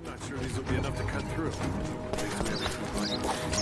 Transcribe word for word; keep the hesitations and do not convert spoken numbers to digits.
I'm not sure these will be enough to cut through. Thanks for everything.